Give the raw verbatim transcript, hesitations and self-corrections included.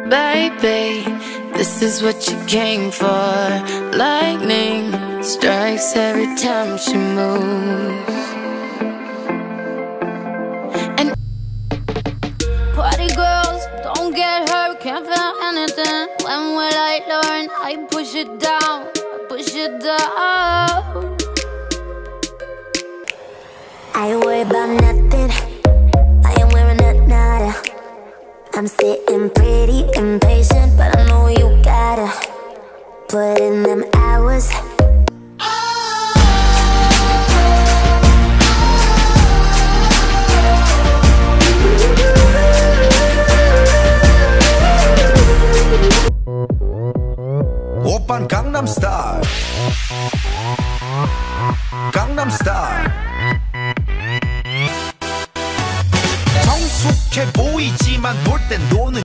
Baby, this is what you came for. Lightning strikes every time she moves. And party girls, don't get hurt, can't feel anything. When will I learn? I push it down, push it down. I worry about nothing, I am wearing a nada. I'm sitting pretty impatient, but I know you gotta put in them hours. 오빤 Gangnam Style, Gangnam Style. 성숙해 보이지만 놀 땐 노는